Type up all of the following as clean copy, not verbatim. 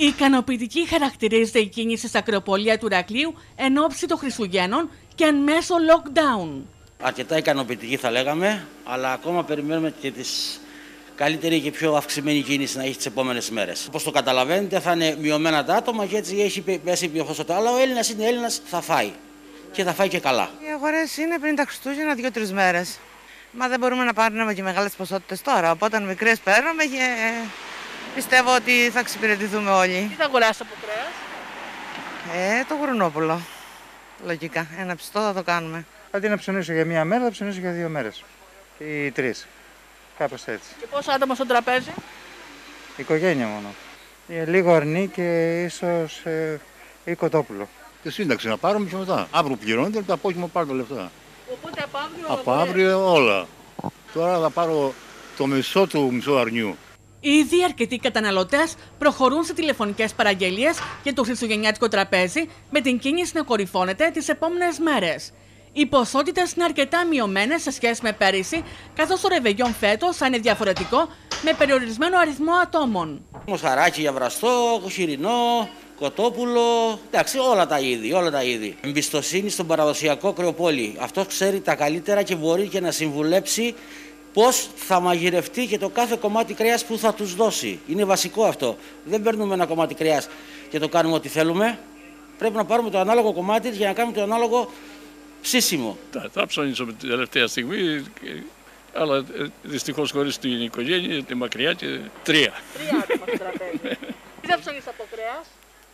Ικανοποιητική χαρακτηρίζεται η κίνηση στα ακροπολία του Ηρακλείου εν ώψη των Χριστουγέννων και εν μέσω lockdown. Αρκετά ικανοποιητική θα λέγαμε, αλλά ακόμα περιμένουμε και τις καλύτερη και πιο αυξημένη κίνηση να έχει τις επόμενες μέρες. Όπως το καταλαβαίνετε, θα είναι μειωμένα τα άτομα και έτσι έχει πέσει πιο ποσοστό. Αλλά ο Έλληνας είναι Έλληνας, θα φάει. Και θα φάει και καλά. Οι αγορές είναι πριν τα Χριστούγεννα 2-3 μέρες. Μα δεν μπορούμε να πάρουμε και μεγάλες ποσότητες τώρα. Οπότε μικρές παίρνουμε και πιστεύω ότι θα εξυπηρετηθούμε όλοι. Τι θα αγοράσετε από κρέας? Το γουρνόπουλο. Λογικά. Ένα ψητό θα το κάνουμε. Αντί να ψωνίσω για μία μέρα, θα ψωνίσω για 2 μέρες. Ή 3. Κάπως έτσι. Και πόσα άτομα στο τραπέζι? Οικογένεια μόνο. Λίγο αρνί και ίσως ή κοτόπουλο. Τη σύνταξη να πάρουμε και μετά. Αύριο πληρώνεται, το απόγευμα πάρω τα λεφτά. Οπότε από αύριο όλα. Τώρα θα πάρω το μισό του μισό αρνιού. Ήδη αρκετοί καταναλωτές προχωρούν σε τηλεφωνικές παραγγελίες για το χριστουγεννιάτικο τραπέζι, με την κίνηση να κορυφώνεται τις επόμενες μέρες. Οι ποσότητες είναι αρκετά μειωμένες σε σχέση με πέρυσι, καθώς το ρεβεγιόν φέτος θα είναι διαφορετικό, με περιορισμένο αριθμό ατόμων. Μοσχαράκι για βραστό, χοιρινό, κοτόπουλο, εντάξει, όλα τα είδη. Εμπιστοσύνη στον παραδοσιακό κρεοπόλη. Αυτός ξέρει τα καλύτερα και μπορεί και να συμβουλέψει πώς θα μαγειρευτεί και το κάθε κομμάτι κρέας που θα τους δώσει. Είναι βασικό αυτό. Δεν παίρνουμε ένα κομμάτι κρέας και το κάνουμε ό,τι θέλουμε. Πρέπει να πάρουμε το ανάλογο κομμάτι για να κάνουμε το ανάλογο ψήσιμο. Θα ψωνίσω την τελευταία στιγμή, αλλά δυστυχώς χωρίς την οικογένεια, τη μακριά και 3. 3 άτομα στο τραπέζι. Τι θα ψωνίσετε από κρέας?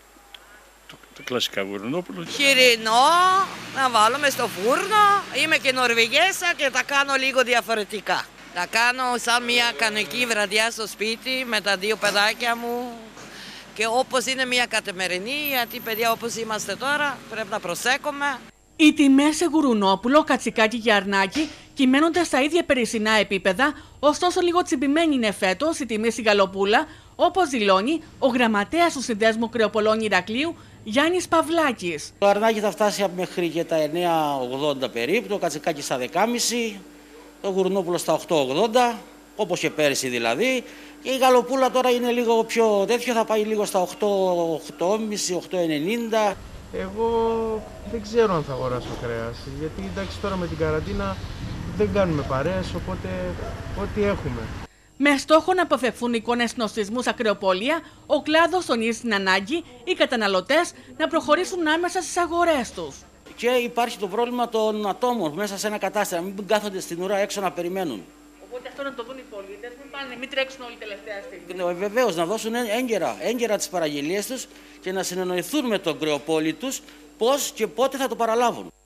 Το κλασικά γουρνόπουλο. Χοιρινό, να βάλουμε στο φούρνο. Είμαι και Νορβηγέσα και τα κάνω λίγο διαφορετικά. Τα κάνω σαν μια κανονική βραδιά στο σπίτι με τα 2 παιδάκια μου. Και όπως είναι μια καθημερινή, γιατί παιδιά όπως είμαστε τώρα πρέπει να προσέχουμε. Οι τιμές σε γουρουνόπουλο, κατσικάκι και αρνάκι κυμαίνονται στα ίδια περσινά επίπεδα, ωστόσο λίγο τσιμπημένη είναι φέτος η τιμή στην γαλοπούλα, όπως δηλώνει ο γραμματέας του Συνδέσμου Κρεοπολών Ηρακλείου, Γιάννης Παυλάκης. Το αρνάκι θα φτάσει μέχρι και τα 9,80 περίπου, το κατσικάκι στα 10,5, το γουρουνόπουλο στα 8,80, όπως και πέρυσι δηλαδή. Και η γαλοπούλα τώρα είναι λίγο πιο τέτοιο, θα πάει λίγο στα 8,5, 8,90. Εγώ δεν ξέρω αν θα αγοράσω κρέας, γιατί εντάξει τώρα με την καραντίνα δεν κάνουμε παρέες, οπότε ό,τι έχουμε. Με στόχο να αποφευθούν εικόνες νοστισμού στα κρεοπόλια, ο κλάδος τονίζει την ανάγκη οι καταναλωτές να προχωρήσουν άμεσα στις αγορές τους. Και υπάρχει το πρόβλημα των ατόμων μέσα σε ένα κατάστημα, μην κάθονται στην ουρά έξω να περιμένουν. Οπότε αυτό να το δουν οι πολίτες, μην τρέξουν όλοι τελευταία στιγμή. Βεβαίως, να δώσουν έγκαιρα τις παραγγελίες τους και να συνεννοηθούν με τον κρεοπόλη τους πώς και πότε θα το παραλάβουν.